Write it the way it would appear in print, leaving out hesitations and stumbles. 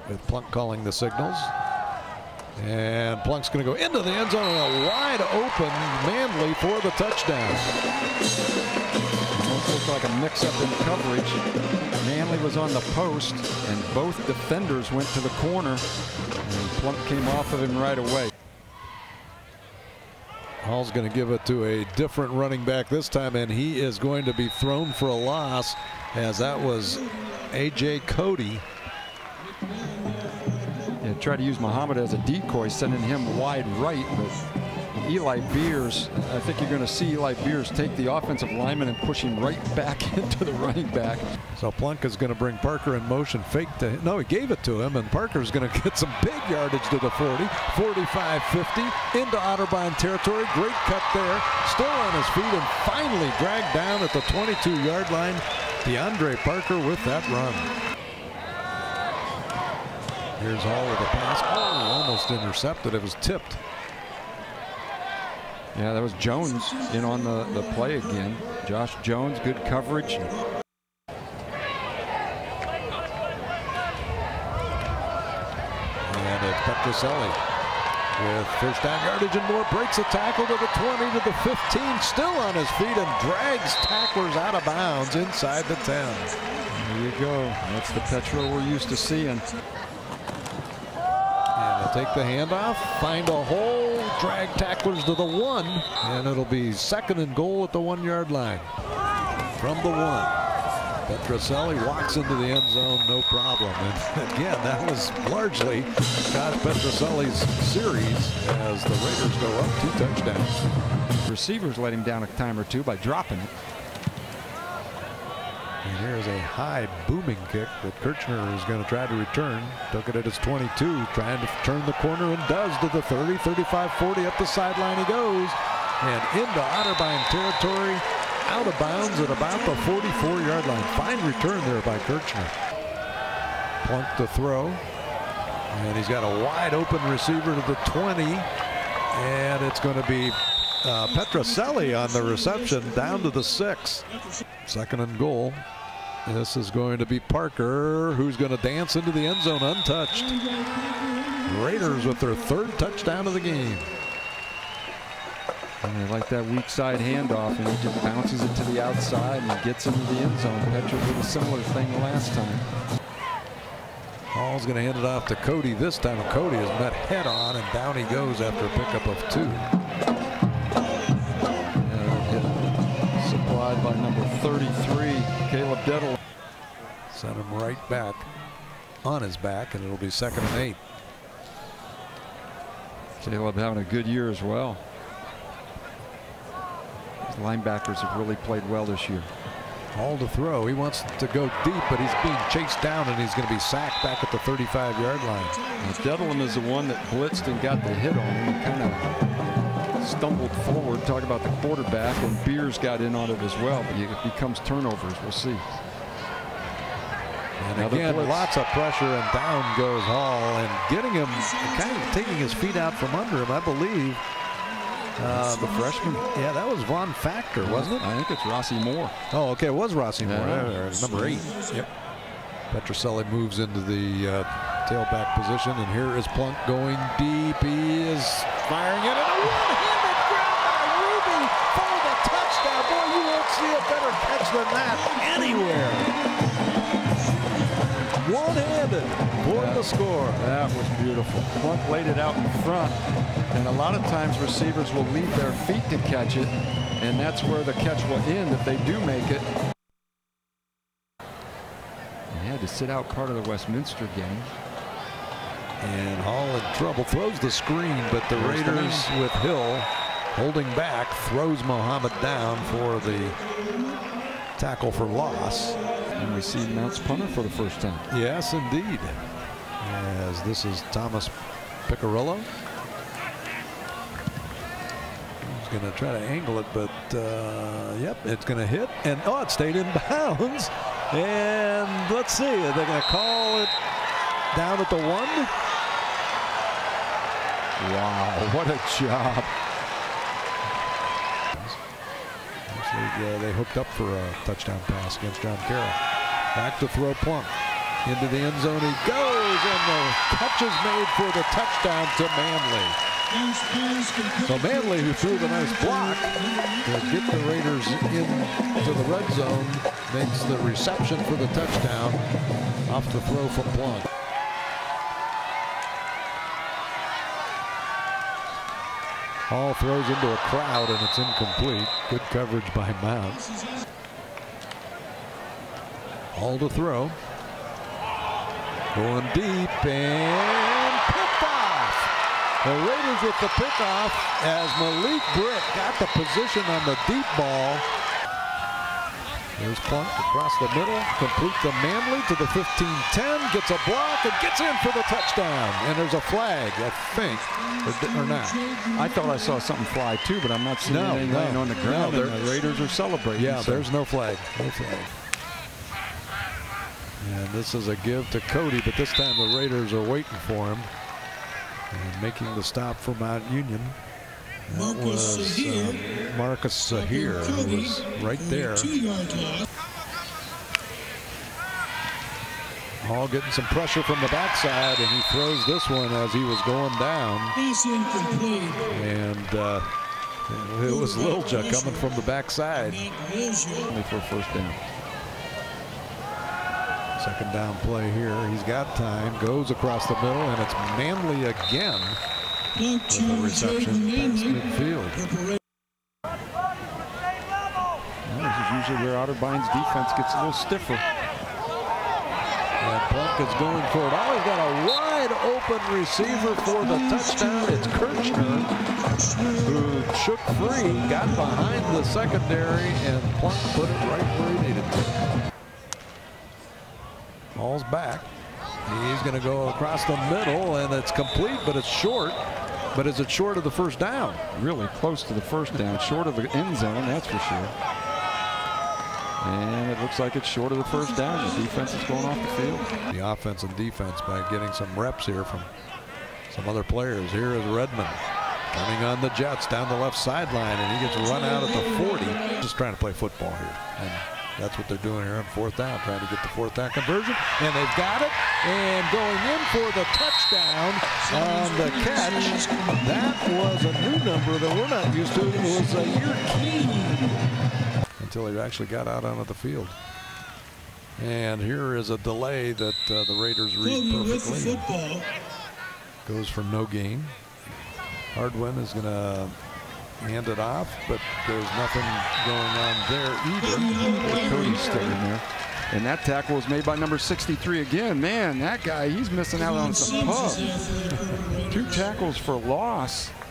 with Plunk calling the signals. And Plunk's going to go into the end zone, and a wide open Manley for the touchdown. Almost looked like a mix-up in coverage. Manley was on the post, and both defenders went to the corner, and Plunk came off of him right away. Hall's going to give it to a different running back this time, and he is going to be thrown for a loss, as that was A.J. Cody. Yeah, tried to use Muhammad as a decoy, sending him wide right, but Eli Beers, I think you're going to see Eli Beers take the offensive lineman and push him right back into the running back. So Plunk is going to bring Parker in motion, fake to him. No, he gave it to him, and Parker's going to get some big yardage to the 40, 45, 50, into Otterbein territory. Great cut there, still on his feet, and finally dragged down at the 22-yard line. DeAndre Parker with that run. Here's Hall with a pass. Oh, almost intercepted. It was tipped. Yeah, that was Jones in on the play again. Josh Jones, good coverage. And it's Petroselli with first down yardage and more. Breaks a tackle to the 20, to the 15. Still on his feet and drags tacklers out of bounds inside the 10. There you go. That's the Petro we're used to seeing. Take the handoff, find a hole, drag tacklers to the 1, and it'll be second and goal at the 1-yard line. From the 1, Petroselli walks into the end zone, no problem. And again, that was largely Josh Petroselli's series as the Raiders go up 2 touchdowns. Receivers let him down a time or two by dropping it. And here's a high booming kick that Kirchner is going to try to return. Took it at his 22, trying to turn the corner, and does to the 30, 35, 40. Up the sideline he goes, and into Otterbein territory, out of bounds at about the 44-yard line. Fine return there by Kirchner. Plunk to throw, and he's got a wide open receiver to the 20, and it's going to be Petroselli on the reception down to the 6. Second and goal. This is going to be Parker, who's going to dance into the end zone untouched. Raiders with their 3rd touchdown of the game. And they like that weak side handoff, and he just bounces it to the outside and gets into the end zone. Petro did a similar thing last time. Hall's going to hand it off to Cody this time, and Cody is met head on, and down he goes after a pickup of 2. Supplied by number 33, Caleb Dettel. Sent him right back on his back, and it'll be 2nd and 8. Caleb having a good year as well. His linebackers have really played well this year. Hall to throw. He wants to go deep, but he's being chased down, and he's going to be sacked back at the 35-yard line. Dettelman is the one that blitzed and got the hit on him. He kind of stumbled forward. Talk about the quarterback, and Beers got in on it as well, but it becomes turnovers. We'll see. And again, lots of pressure, and down goes Hall, and getting him, kind of taking his feet out from under him, I believe. The freshman? Yeah, that was Von Factor, wasn't it? I think it's Rossi Moore. Oh, okay, it was Rossi Moore. Yeah. Number 8. Yep. Petroselli moves into the tailback position, and here is Plunk going deep. He is firing it, and a one-handed grab by Ruby for the touchdown. Boy, you won't see a better catch than that anywhere. One-handed for the score. That was beautiful. Plunk laid it out in front, and a lot of times receivers will leave their feet to catch it, and that's where the catch will end if they do make it. He had to sit out part of the Westminster game. And Hall in trouble, throws the screen, but the Raiders with Hill holding back, throws Muhammad down for the tackle for loss. And we see Mount's punter for the first time. Yes, indeed. As this is Thomas Picarillo. He's going to try to angle it, but yep, it's going to hit. And oh, it stayed in bounds. And let's see, they're going to call it down at the 1. Wow, what a job. They hooked up for a touchdown pass against John Carroll. Back to throw Plunk. Into the end zone he goes, and the catch is made for the touchdown to Manley. So Manley, who threw the nice block to get the Raiders into the red zone, makes the reception for the touchdown off the throw from Plunk. Hall throws into a crowd and it's incomplete. Good coverage by Mount. Hall to throw. Going deep and picked off. The Raiders with the pickoff as Malik Britt got the position on the deep ball. There's Plunk across the middle, complete to Manley to the 15-10, gets a block and gets in for the touchdown. And there's a flag, I think, or not. I thought I saw something fly too, but I'm not seeing anything laying on the ground. No, the Raiders are celebrating. Yeah, so. there's no flag. No flag. And this is a give to Cody, but this time the Raiders are waiting for him and making the stop for Mount Union. That was Marcus Zahir, who was right there. Hall getting some pressure from the backside, and he throws this one as he was going down. And it was Lilja coming from the backside. Only for a first down. Second down play here. He's got time. Goes across the middle, and it's Manley again. With the reception past midfield. Well, this is usually where Otterbine's defense gets a little stiffer. And Plunk is going for it. Oh, he's got a wide open receiver for the touchdown. It's Kirchner who shook free, got behind the secondary, and Plunk put it right where he needed to. Hall's back. He's going to go across the middle, and it's complete, but it's short. But is it short of the first down? Really close to the first down, short of the end zone, that's for sure. And it looks like it's short of the first down. The defense is going off the field. The offense and defense by getting some reps here from some other players. Here is Redmond turning on the Jets down the left sideline, and he gets run out at the 40. Just trying to play football here. And that's what they're doing here on fourth down, trying to get the fourth down conversion. And they've got it. And going in for the touchdown on the catch. That was a new number that we're not used to. It was Zaire King. Until he actually got out onto the field. And here is a delay that the Raiders read perfectly. Goes for no gain. Hardwin is going to hand it off, but there's nothing going on there either. Cody's still in there. And that tackle was made by number 63 again. Man, that guy, he's missing out on some pub. 2 tackles for loss.